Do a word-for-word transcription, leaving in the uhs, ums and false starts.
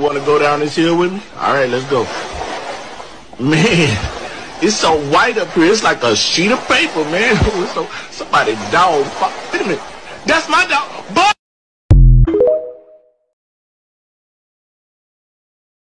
want to go down this hill with me? All right, let's go. Man, it's so white up here. It's like a sheet of paper, man. So somebody dog. Wait a minute. That's my dog.